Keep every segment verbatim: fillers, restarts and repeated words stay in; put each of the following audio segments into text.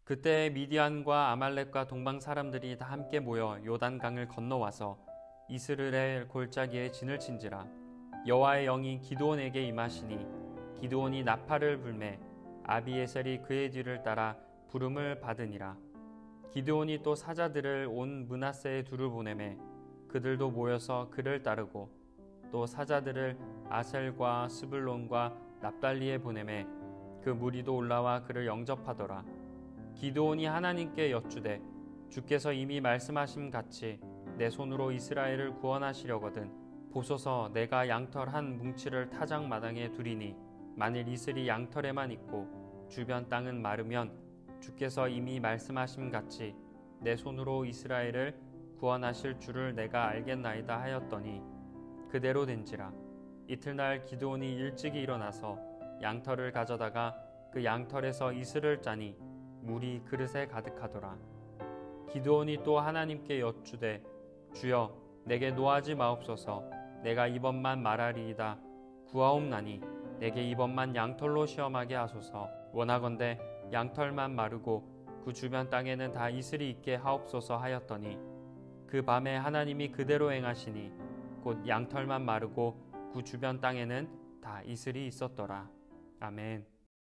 그때 미디안과 아말렉과 동방 사람들이 다 함께 모여 요단강을 건너와서 이스라엘 골짜기에 진을 친지라. 여호와의 영이 기드온에게 임하시니 기드온이 나팔을 불매 아비에셀이 그의 뒤를 따라 부름을 받으니라. 기드온이 또 사자들을 온 므낫세에 두루 보내매 그들도 모여서 그를 따르고 또 사자들을 아셀과 스불론과 납달리에 보내매 그 무리도 올라와 그를 영접하더라. 기드온이 하나님께 여쭈되 주께서 이미 말씀하신 같이 내 손으로 이스라엘을 구원하시려거든 보소서 내가 양털 한 뭉치를 타작 마당에 두리니 만일 이슬이 양털에만 있고 주변 땅은 마르면 주께서 이미 말씀하심 같이 내 손으로 이스라엘을 구원하실 줄을 내가 알겠나이다 하였더니 그대로 된지라. 이틀날 기드온이 일찍이 일어나서 양털을 가져다가 그 양털에서 이슬을 짜니 물이 그릇에 가득하더라. 기드온이 또 하나님께 여쭈되 주여 내게 노하지 마옵소서. 내가 이번만 말하리이다. 구하옵나니 내게 이번만 양털로 시험하게 하소서. 원하건대 양털만 마르고 그 주변 땅에는 다 이슬이 있게 하옵소서 하였더니 그 밤에 하나님이 그대로 행하시니 곧 양털만 마르고 그 주변 땅에는 다 이슬이 있었더라. 아멘.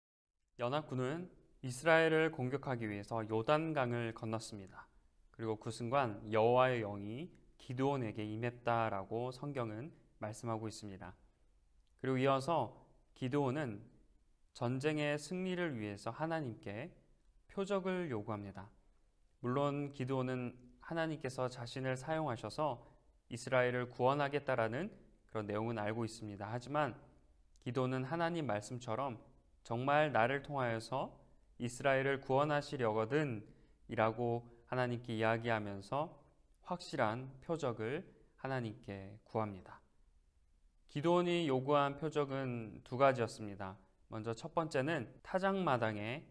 연합군은 이스라엘을 공격하기 위해서 요단강을 건넜습니다. 그리고 그 순간 여호와의 영이 기드온에게 임했다라고 성경은 말씀하고 있습니다. 그리고 이어서 기드온은 전쟁의 승리를 위해서 하나님께 표적을 요구합니다. 물론 기드온은 하나님께서 자신을 사용하셔서 이스라엘을 구원하겠다라는 그런 내용은 알고 있습니다. 하지만 기드온은 하나님 말씀처럼 정말 나를 통하여서 이스라엘을 구원하시려거든 이라고 하나님께 이야기하면서 확실한 표적을 하나님께 구합니다. 기드온이 요구한 표적은 두 가지였습니다. 먼저 첫 번째는 타작마당에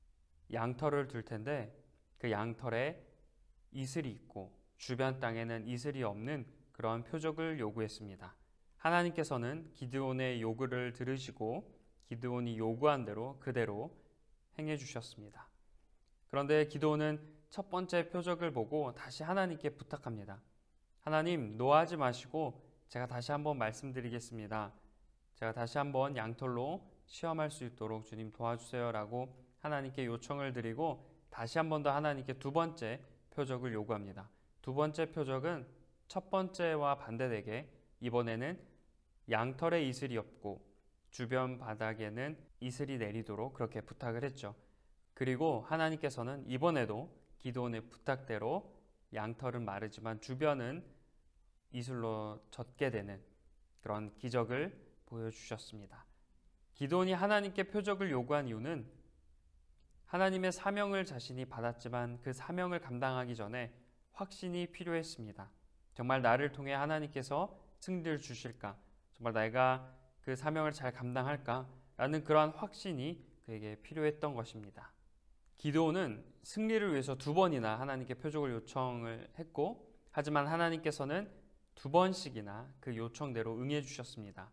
양털을 둘 텐데 그 양털에 이슬이 있고 주변 땅에는 이슬이 없는 그런 표적을 요구했습니다. 하나님께서는 기드온의 요구를 들으시고 기드온이 요구한 대로 그대로 행해 주셨습니다. 그런데 기드온은 첫 번째 표적을 보고 다시 하나님께 부탁합니다. 하나님, 노하지 마시고 제가 다시 한번 말씀드리겠습니다. 제가 다시 한번 양털로 시험할 수 있도록 주님 도와주세요 라고 하나님께 요청을 드리고 다시 한 번 더 하나님께 두 번째 표적을 요구합니다. 두 번째 표적은 첫 번째와 반대되게 이번에는 양털에 이슬이 없고 주변 바닥에는 이슬이 내리도록 그렇게 부탁을 했죠. 그리고 하나님께서는 이번에도 기드온의 부탁대로 양털은 마르지만 주변은 이슬로 젖게 되는 그런 기적을 보여주셨습니다. 기드온이 하나님께 표적을 요구한 이유는 하나님의 사명을 자신이 받았지만 그 사명을 감당하기 전에 확신이 필요했습니다. 정말 나를 통해 하나님께서 승리를 주실까? 정말 내가 그 사명을 잘 감당할까? 라는 그러한 확신이 그에게 필요했던 것입니다. 기드온은 승리를 위해서 두 번이나 하나님께 표적을 요청을 했고 하지만 하나님께서는 두 번씩이나 그 요청대로 응해 주셨습니다.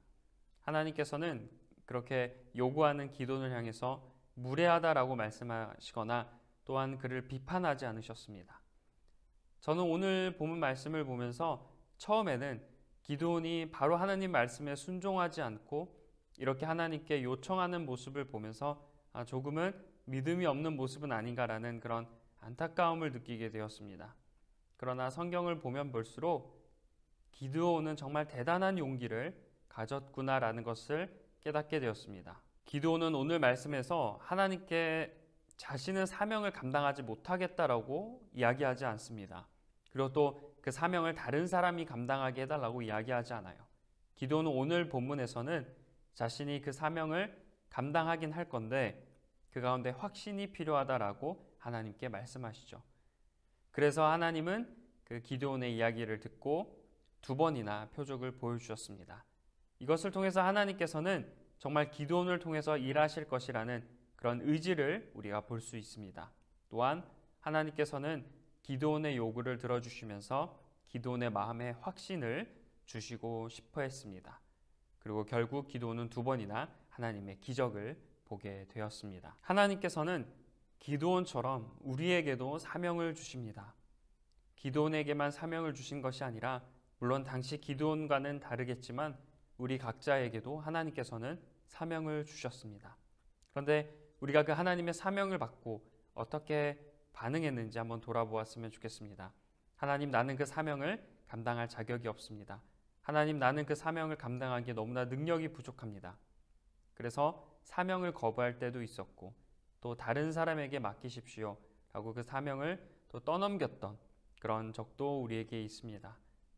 하나님께서는 그렇게 요구하는 기드온을 향해서 무례하다라고 말씀하시거나 또한 그를 비판하지 않으셨습니다. 저는 오늘 본문 말씀을 보면서 처음에는 기드온이 바로 하나님 말씀에 순종하지 않고 이렇게 하나님께 요청하는 모습을 보면서 아, 조금은 믿음이 없는 모습은 아닌가라는 그런 안타까움을 느끼게 되었습니다. 그러나 성경을 보면 볼수록 기드온은 정말 대단한 용기를 가졌구나라는 것을 깨닫게 되었습니다. 기드온은 오늘 말씀에서 하나님께 자신은 사명을 감당하지 못하겠다라고 이야기하지 않습니다. 그리고 또 그 사명을 다른 사람이 감당하게 해달라고 이야기하지 않아요. 기드온은 오늘 본문에서는 자신이 그 사명을 감당하긴 할 건데 그 가운데 확신이 필요하다라고 하나님께 말씀하시죠. 그래서 하나님은 그 기드온의 이야기를 듣고 두 번이나 표적을 보여주셨습니다. 이것을 통해서 하나님께서는 정말 기드온을 통해서 일하실 것이라는 그런 의지를 우리가 볼 수 있습니다. 또한 하나님께서는 기드온의 요구를 들어주시면서 기드온의 마음에 확신을 주시고 싶어 했습니다. 그리고 결국 기드온은 두 번이나 하나님의 기적을 보게 되었습니다. 하나님께서는 기드온처럼 우리에게도 사명을 주십니다. 기드온에게만 사명을 주신 것이 아니라 물론 당시 기드온과는 다르겠지만 우리 각자에게도 하나님께서는 사명을 주셨습니다. 그런데 우리가 그 하나님의 사명을 받고 어떻게 반응했는지 한번 돌아보았으면 좋겠습니다. 하나님, 나는 그 사명을 감당할 자격이 없습니다. 하나님, 나는 그 사명을 감당하기에 너무나 능력이 부족합니다. 그래서 사명을 거부할 때도 있었고 또 다른 사람에게 맡기십시오 라고 그 사명을 또 떠넘겼던 그런 적도 우리에게 있습니다.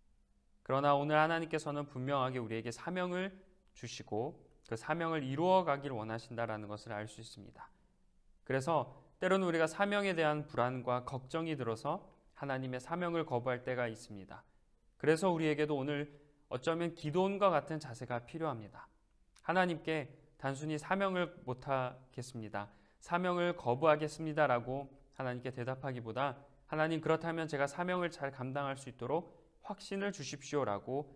그러나 오늘 하나님께서는 분명하게 우리에게 사명을 주시고 그 사명을 이루어가길 원하신다라는 것을 알 수 있습니다. 그래서 때로는 우리가 사명에 대한 불안과 걱정이 들어서 하나님의 사명을 거부할 때가 있습니다. 그래서 우리에게도 오늘 어쩌면 기도원과 같은 자세가 필요합니다. 하나님께 단순히 사명을 못하겠습니다, 사명을 거부하겠습니다라고 하나님께 대답하기보다 하나님, 그렇다면 제가 사명을 잘 감당할 수 있도록 확신을 주십시오라고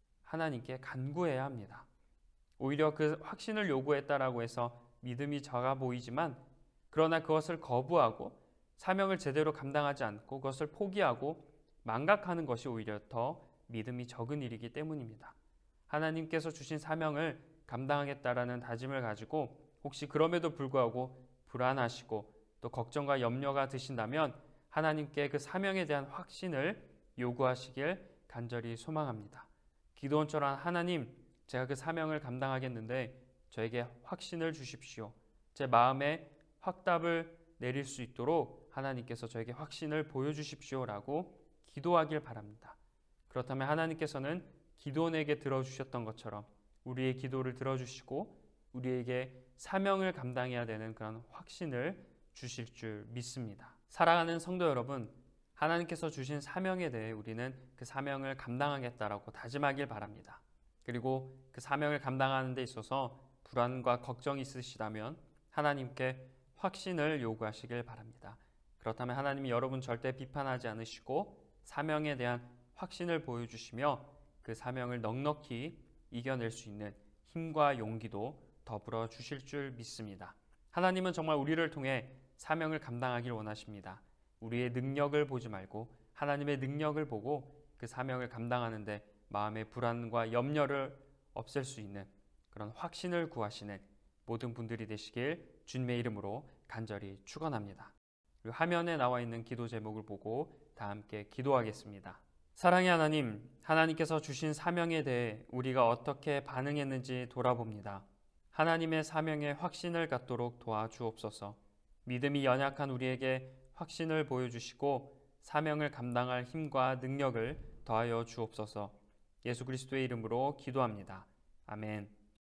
하나님께 간구해야 합니다. 오히려 그 확신을 요구했다라고 해서 믿음이 작아 보이지만 그러나 그것을 거부하고 사명을 제대로 감당하지 않고 그것을 포기하고 망각하는 것이 오히려 더 믿음이 적은 일이기 때문입니다. 하나님께서 주신 사명을 감당하겠다라는 다짐을 가지고 혹시 그럼에도 불구하고 불안하시고 또 걱정과 염려가 드신다면 하나님께 그 사명에 대한 확신을 요구하시길 간절히 소망합니다. 기드온처럼 하나님, 제가 그 사명을 감당하겠는데 저에게 확신을 주십시오. 제 마음에 확답을 내릴 수 있도록 하나님께서 저에게 확신을 보여주십시오라고 기도하길 바랍니다. 그렇다면 하나님께서는 기드온에게 들어주셨던 것처럼 우리의 기도를 들어주시고 우리에게 사명을 감당해야 되는 그런 확신을 주실 줄 믿습니다. 사랑하는 성도 여러분, 하나님께서 주신 사명에 대해 우리는 그 사명을 감당하겠다라고 다짐하길 바랍니다. 그리고 그 사명을 감당하는 데 있어서 불안과 걱정이 있으시다면 하나님께 확신을 요구하시길 바랍니다. 그렇다면 하나님이 여러분 절대 비판하지 않으시고 사명에 대한 확신을 보여주시며 그 사명을 넉넉히 이겨낼 수 있는 힘과 용기도 더불어 주실 줄 믿습니다. 하나님은 정말 우리를 통해 사명을 감당하길 원하십니다. 우리의 능력을 보지 말고 하나님의 능력을 보고 그 사명을 감당하는데 마음의 불안과 염려를 없앨 수 있는 그런 확신을 구하시는 모든 분들이 되시길 주님의 이름으로 간절히 축원합니다. 그리고 화면에 나와 있는 기도 제목을 보고 다 함께 기도하겠습니다. 사랑의 하나님, 하나님께서 주신 사명에 대해 우리가 어떻게 반응했는지 돌아봅니다. 하나님의 사명에 확신을 갖도록 도와주옵소서. 믿음이 연약한 우리에게 확신을 보여주시고 사명을 감당할 힘과 능력을 더하여 주옵소서. 예수 그리스도의 이름으로 기도합니다. 아멘.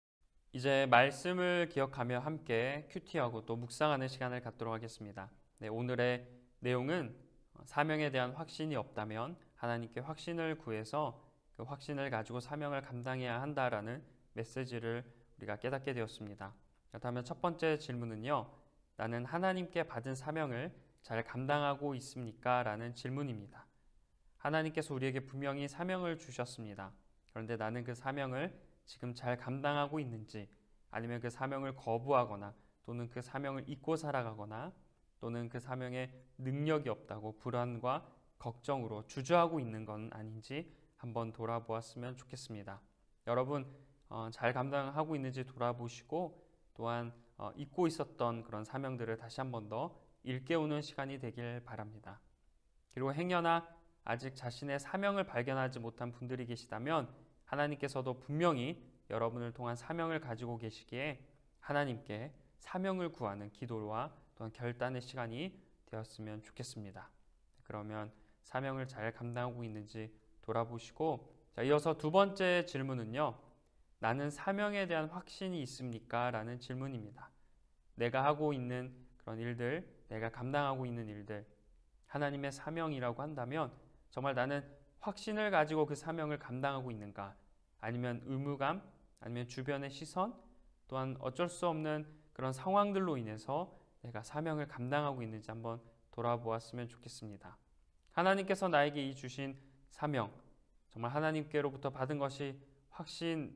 이제 말씀을 기억하며 함께 큐티하고 또 묵상하는 시간을 갖도록 하겠습니다. 네, 오늘의 내용은 사명에 대한 확신이 없다면 하나님께 확신을 구해서 그 확신을 가지고 사명을 감당해야 한다라는 메시지를 우리가 깨닫게 되었습니다. 그렇다면 첫 번째 질문은요, 나는 하나님께 받은 사명을 잘 감당하고 있습니까? 라는 질문입니다. 하나님께서 우리에게 분명히 사명을 주셨습니다. 그런데 나는 그 사명을 지금 잘 감당하고 있는지, 아니면 그 사명을 거부하거나 또는 그 사명을 잊고 살아가거나 또는 그 사명에 능력이 없다고 불안과 걱정으로 주저하고 있는 건 아닌지 한번 돌아보았으면 좋겠습니다. 여러분 어, 잘 감당하고 있는지 돌아보시고 또한 어, 잊고 있었던 그런 사명들을 다시 한번 더 일깨우는 시간이 되길 바랍니다. 그리고 행여나 아직 자신의 사명을 발견하지 못한 분들이 계시다면 하나님께서도 분명히 여러분을 통한 사명을 가지고 계시기에 하나님께 사명을 구하는 기도와 또한 결단의 시간이 되었으면 좋겠습니다. 그러면 사명을 잘 감당하고 있는지 돌아보시고, 자, 이어서 두 번째 질문은요, 나는 사명에 대한 확신이 있습니까? 라는 질문입니다. 내가 하고 있는 그런 일들, 내가 감당하고 있는 일들, 하나님의 사명이라고 한다면 정말 나는 확신을 가지고 그 사명을 감당하고 있는가? 아니면 의무감, 아니면 주변의 시선, 또한 어쩔 수 없는 그런 상황들로 인해서 내가 사명을 감당하고 있는지 한번 돌아보았으면 좋겠습니다. 하나님께서 나에게 이 주신 사명, 정말 하나님께로부터 받은 것이 확신을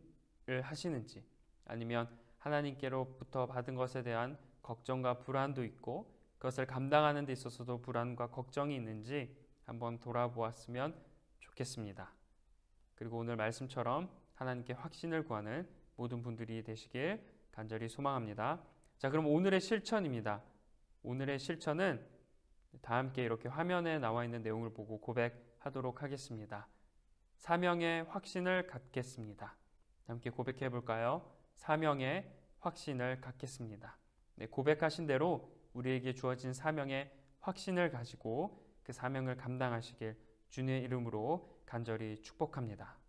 하시는지, 아니면 하나님께로부터 받은 것에 대한 걱정과 불안도 있고 그것을 감당하는 데 있어서도 불안과 걱정이 있는지 한번 돌아보았으면 좋겠습니다. 그리고 오늘 말씀처럼 하나님께 확신을 구하는 모든 분들이 되시길 간절히 소망합니다. 자, 그럼 오늘의 실천입니다. 오늘의 실천은 다 함께 이렇게 화면에 나와 있는 내용을 보고 고백하도록 하겠습니다. 사명의 확신을 갖겠습니다. 함께 고백해 볼까요? 사명의 확신을 갖겠습니다. 네, 고백하신 대로 우리에게 주어진 사명의 확신을 가지고 그 사명을 감당하시길 주님의 이름으로 간절히 축복합니다.